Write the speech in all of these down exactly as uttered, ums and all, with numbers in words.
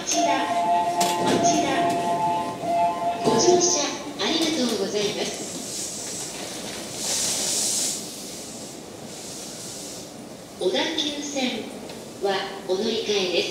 町田、町田。ご乗車ありがとうございます。小田急線はお乗り換えです。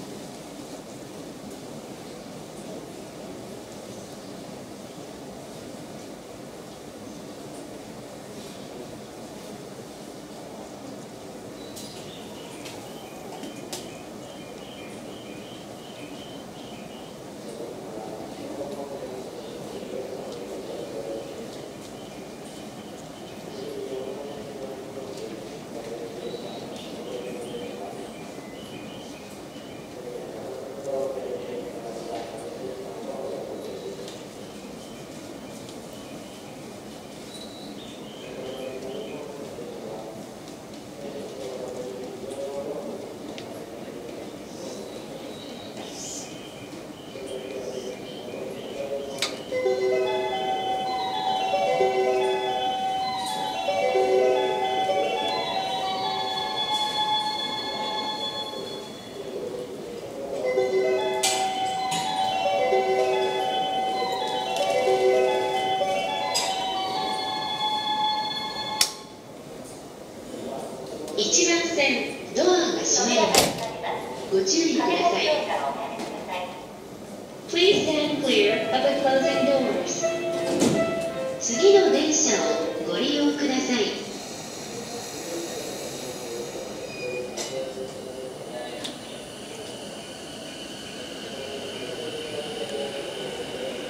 一番線ドアが閉めるのでご注意ください。Please stand clear of the closing doors. 次の電車をご利用ください。